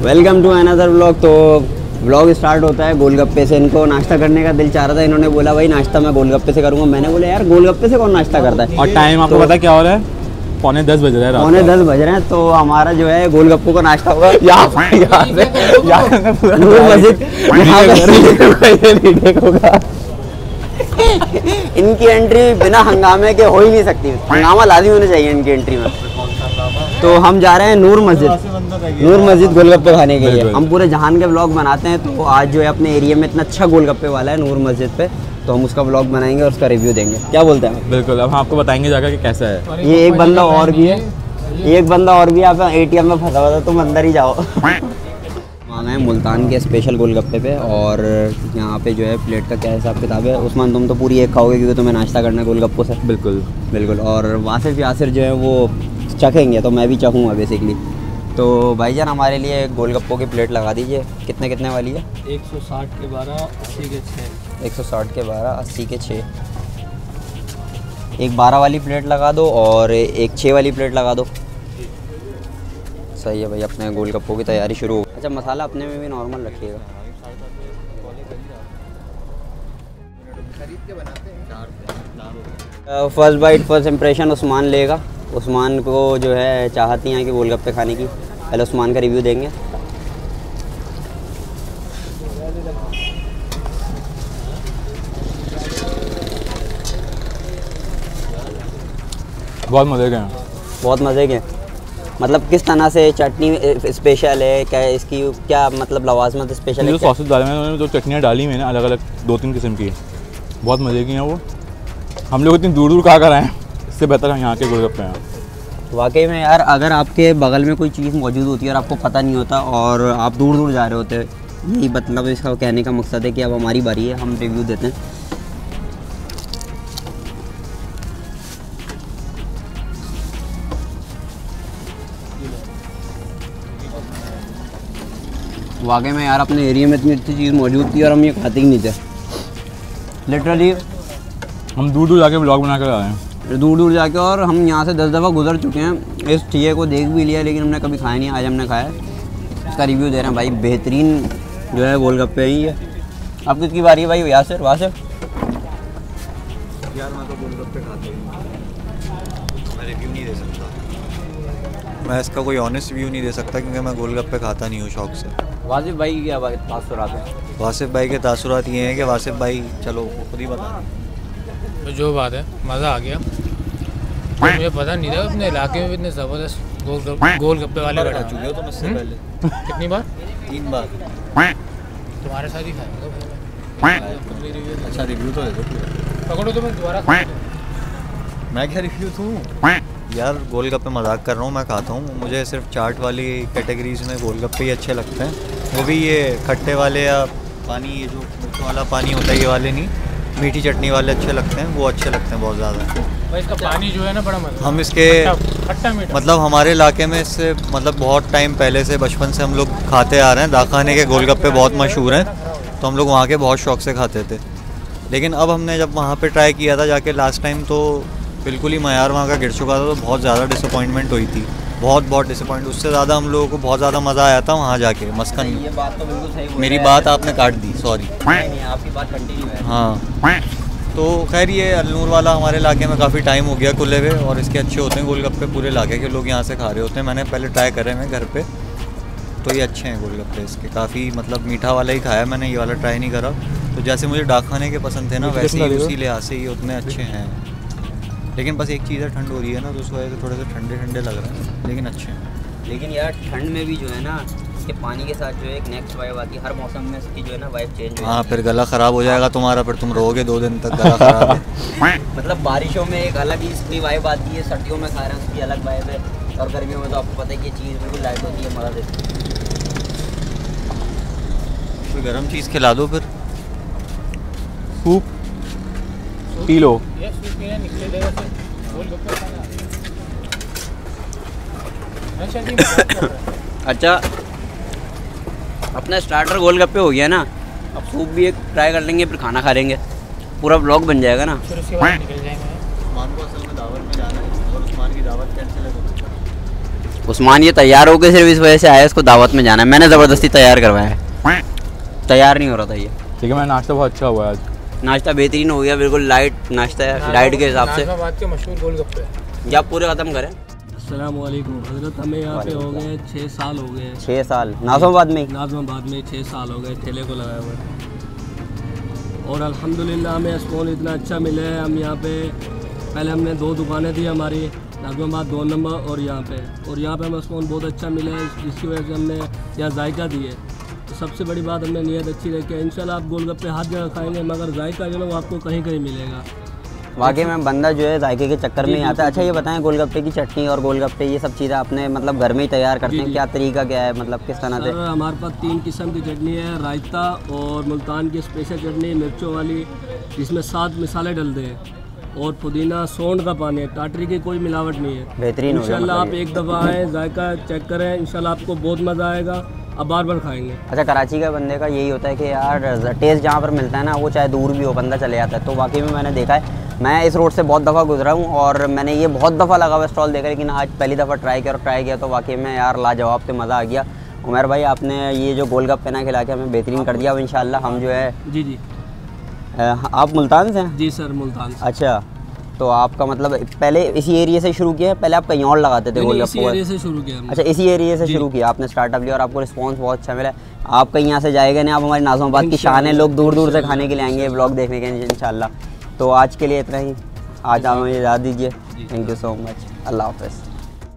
Welcome to another vlog. तो vlog start होता है गोलगप्पे से। इनको नाश्ता करने का दिल चाह रहा था, इन्होंने बोला भाई नाश्ता मैं गोलगप्पे से करूँगा। मैंने बोला यार गोलगप्पे से कौन नाश्ता करता है। और टाइम आपको पता क्या हो रहा है? 9:45 बज रहा है। 9:45 बज रहे हैं। तो हमारा जो है गोलगप्पों का नाश्ता होगा नूर मस्जिद होगा। इनकी एंट्री बिना हंगामे के हो ही नहीं सकती। हंगामा लाजमी होना चाहिए इनकी एंट्री में। तो हम जा रहे हैं नूर मस्जिद गोलगप्पे खाने के लिए। हम पूरे जहान के व्लॉग बनाते हैं, तो आज जो है अपने एरिया में इतना अच्छा गोलगप्पे वाला है नूर मस्जिद पे, तो हम उसका व्लॉग बनाएंगे और उसका रिव्यू देंगे। क्या बोलते हैं? बिल्कुल, अब हम आपको बताएंगे जाकर कि कैसा है। ये एक बंदा और भी है, आप ATM में फंसा हुआ था, तुम अंदर ही जाओ। आना है मुल्तान के स्पेशल गोलगप्पे पे। और यहाँ पे जो है प्लेट का क्या हिसाब किताब है। उस्मान तुम तो पूरी एक खाओगे क्योंकि तुम्हें नाश्ता करना है गोलगप्पों से। बिल्कुल। और वासिफ यासिर जो है वो चखेंगे, तो मैं भी चखूँगा बेसिकली। तो भाईजान हमारे लिए गोलगप्पों की प्लेट लगा दीजिए। कितने वाली है? 160 के 12, 80 के 6। 160 के 12, 80 के 6। एक 12 वाली प्लेट लगा दो और एक 6 वाली प्लेट लगा दो। सही है भाई, अपने गोलगप्पों की तैयारी शुरू हो। अच्छा, मसाला अपने में भी नॉर्मल रखिएगा। First bite first impression Usman लेगा। उस्मान को जो है चाहती हैं कि गोलगप्पे खाने की। पहले उस्मान का रिव्यू देंगे। बहुत मज़े के हैं। बहुत मज़े के। मतलब किस तरह से चटनी स्पेशल है? क्या इसकी क्या मतलब लवाजमत स्पेशल है? जो सॉसेस डाले हैं उन्होंने, जो चटनियाँ डाली मैंने अलग अलग 2-3 किस्म की, बहुत मज़े की हैं वो। हम लोग इतनी दूर खा कर आए हैं, इससे बेहतर है यहाँ के गोलगप्पे हैं। वाकई में यार, अगर आपके बगल में कोई चीज़ मौजूद होती है और आपको पता नहीं होता और आप दूर जा रहे होते, यही मतलब इसका कहने का मकसद है कि अब हमारी बारी है, हम रिव्यू देते हैं। वाकई में यार, अपने एरिया में इतनी अच्छी चीज़ मौजूद थी और हम ये खाते ही नहीं थे। लिटरली हम दूर जाके ब्लॉग बना कर आए हैं। दूर जाके, और हम यहाँ से 10 दफ़ा गुजर चुके हैं। इस ठिये को देख भी लिया, लेकिन हमने कभी खाया नहीं। आज हमने खाया, इसका रिव्यू दे रहे हैं भाई। बेहतरीन जो है गोलगप्पे ही है। अब किसकी बारी है भाई? यासिर, वासिफ। यार मैं तो गोलगप्पे खाता हूँ, मैं रिव्यू नहीं दे सकता। मैं इसका कोई ऑनेस्ट रिव्यू नहीं दे सकता क्योंकि मैं गोलगप्पे खाता नहीं हूँ शौक से। वासिफ भाई क्या तासुरात है? वासिफ भाई के तासुरात ये हैं कि वासिफ भाई चलो खुद ही बता। तो जो बात है, मज़ा आ गया। तो मुझे पता नहीं था अपने इलाके में भी इतने ज़बरदस्त गोलगप्पे वाले बैठा चुके हो तुम इससे पहले? कितनी बार? 3 बार। तुम्हारे साथ ही खाएंगे। अच्छा रिव्यू तो दे दो। पकड़ो तो मैं दोबारा। मैं क्या रिव्यू दूँ यार? गोलगप्पे मजाक कर रहा हूँ, मैं खाता हूँ। मुझे सिर्फ चाट वाली कैटेगरीज में गोलगप्पे ही अच्छे लगते हैं, वो भी ये खट्टे वाले या पानी, ये जो मिर्च वाला पानी होता है ये वाले नहीं, मीठी चटनी वाले अच्छे लगते हैं, वो अच्छे लगते हैं बहुत ज़्यादा। भाई इसका पानी जो है ना बड़ा मज़ा। हम इसके खट्टा मीठा, मतलब हमारे इलाके में इससे मतलब बहुत टाइम पहले से, बचपन से हम लोग खाते आ रहे हैं। दाखाने के गोलगप्पे बहुत मशहूर हैं, तो हम लोग वहाँ के बहुत शौक से खाते थे। लेकिन अब हमने जब वहाँ पे ट्राई किया था जाके लास्ट टाइम, तो बिल्कुल ही मयार वहाँ का गिर चुका था, तो बहुत ज़्यादा डिसअपॉइंटमेंट हुई थी। बहुत डिसअपॉइंट। उससे ज़्यादा हम लोगों को बहुत ज़्यादा मज़ा आया था वहाँ जाके मस्कन। ये बात तो बिल्कुल सही। मेरी बात आपने काट दी, सॉरी। आपकी बात कंटिन्यू है। हाँ, तो खैर ये अलनूर वाला हमारे इलाके में काफ़ी टाइम हो गया खुले हुए, और इसके अच्छे होते हैं गोलगप्पे। पूरे इलाके के लोग यहाँ से खा रहे होते हैं। मैंने पहले ट्राई करे हैं घर पे, तो ये अच्छे हैं गोलगप्पे इसके। काफ़ी मतलब मीठा वाला ही खाया मैंने, ये वाला ट्राई नहीं करा। तो जैसे मुझे डाकखाने के पसंद थे ना, वैसे ही उसी लिहाज से ये उतने अच्छे हैं। लेकिन बस एक चीज़ है, ठंड हो रही है ना, तो उस वजह से थोड़े से ठंडे लग रहे हैं, लेकिन अच्छे हैं। लेकिन यार ठंड में भी जो है ना, इसके पानी के साथ जो है एक नेक्स्ट वाइब आती है। हर मौसम में इसकी जो है ना वाइब चेंज हो। हाँ, फिर गला ख़राब हो जाएगा तुम्हारा, फिर तुम रहोगे 2 दिन तक गला ख़राब है। मतलब बारिशों में एक अलग ही इसकी वाइब आती है, सर्दियों में खा रहे हैं उसकी अलग वाइब है, और गर्मियों में तो आपको पता है कि ये चीज़ बिल्कुल लाइट होती है, मज़ा देती है। कोई गर्म चीज़ खिला दो फिर। सूप पी लो। ये सूप पीने निकले देगा फिर गोलगप्पे खाना। अच्छा, अपना स्टार्टर गोलगप्पे हो गया ना, अब सूप भी एक ट्राई कर लेंगे, फिर खाना खा लेंगे, पूरा ब्लॉग बन जाएगा ना। फिर उसके बाद निकल जाएंगे। उस्मान को असल में दावत में जाना है, और उस्मान की दावत कैंसिल है तो उस्मान ये तैयार होकर सिर्फ इस वजह से आया, इसको दावत में जाना है। मैंने ज़बरदस्ती तैयार करवाया है, तैयार नहीं हो रहा था ये। ठीक है, मैं नाश्ता बहुत अच्छा हुआ आज। नाश्ता बेहतरीन हो गया, बिल्कुल लाइट नाश्ता है, डाइट के हिसाब से। नाज़िमाबाद के मशहूर गोलगप्पे। या आप पूरे ख़त्म करें। अस्सलामुअलैकुम हज़रत, हमें यहाँ पे हो गए 6 साल हो गए। 6 साल नाज़िमाबाद में? नाज़िमाबाद में 6 साल हो गए ठेले को लगाए हुए, और अल्हम्दुलिल्लाह हमें स्टॉल इतना अच्छा मिला है। हम यहाँ पे पहले हमने 2 दुकानें थी हमारी, नाज़िमाबाद 2 नंबर और यहाँ पे हमें स्टॉल बहुत अच्छा मिला है, जिसकी वजह से हमने यहाँ जायका दी है। तो सबसे बड़ी बात, हमने नीयत अच्छी रखी है। इंशाल्लाह आप गोलगप्पे हर जगह खाएंगे, मगर जायका जो है वो आपको कहीं कहीं मिलेगा। वाकई में बंदा जो है जायके के चक्कर में ही आता है। अच्छा ये बताएं, गोलगप्पे की चटनी और गोलगप्पे ये सब चीज़ें आपने मतलब घर में ही तैयार करते हैं? क्या तरीका क्या है, मतलब किस तरह से? सर हमारे पास 3 किस्म की चटनी है, रायता और मुल्तान की स्पेशल चटनी मिर्चों वाली, जिसमें 7 मसाले डलते हैं, और पुदीना सौंठ का पानी है, टाटरी की कोई मिलावट नहीं है। बेहतरीन। इंशाल्लाह आप एक दफ़ा आएँ, जायका चेक करें, इंशाल्लाह आपको बहुत मज़ा आएगा, अब बार बार खाएंगे। अच्छा, कराची का बंदे का यही होता है कि यार टेस्ट जहाँ पर मिलता है ना, वो चाहे दूर भी हो बंदा चले जाता है। तो वाकई में मैंने देखा है, मैं इस रोड से बहुत दफ़ा गुजरा हूँ और मैंने ये बहुत दफ़ा लगा हुआ स्टॉल देखा, लेकिन आज पहली दफ़ा ट्राई किया तो वाकई में यार लाजवाब से मज़ा आ गया। उमर भाई, आपने ये जो गोलगप्पे ना खिला के हमें बेहतरीन कर दिया। अब इंशाल्लाह हम जो है जी आप मुल्तान से हैं? जी सर, मुल्तान से। अच्छा, तो आपका मतलब पहले इसी एरिया से शुरू किया है? पहले आप कहीं और लगाते थे गोलगप्पे? इसी एरिया से शुरू किया हमने। अच्छा, इसी एरिया से शुरू किया आपने स्टार्टअप लिया और आपको रिस्पांस बहुत अच्छा मिला। आप कहीं यहाँ से जाएगा नहीं, आप हमारी नाज़िमाबाद की शान है, लोग दूर दूर से खाने के लिए आएंगे ब्लॉग देखने के इंशाल्लाह। तो आज के लिए इतना ही, आज आप हमें इजाज़त दीजिए। Thank you so much, Allah हाफ़िज़।